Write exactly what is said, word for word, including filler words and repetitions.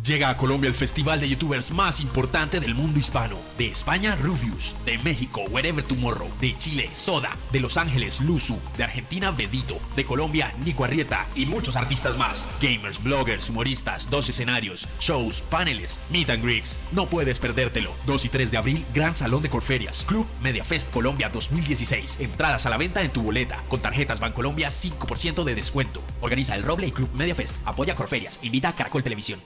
Llega a Colombia el festival de youtubers más importante del mundo hispano. De España, Rubius. De México, Wherever Tomorrow. De Chile, Soda. De Los Ángeles, Luzu. De Argentina, Bedito. De Colombia, Nico Arrieta. Y muchos artistas más. Gamers, bloggers, humoristas, dos escenarios, shows, paneles, meet and greets. No puedes perdértelo. dos y tres de abril, Gran Salón de Corferias. Club Mediafest Colombia dos mil dieciséis. Entradas a la venta en tu boleta. Con tarjetas Bancolombia, cinco por ciento de descuento. Organiza El Roble y Club Mediafest. Apoya Corferias. Invita a Caracol Televisión.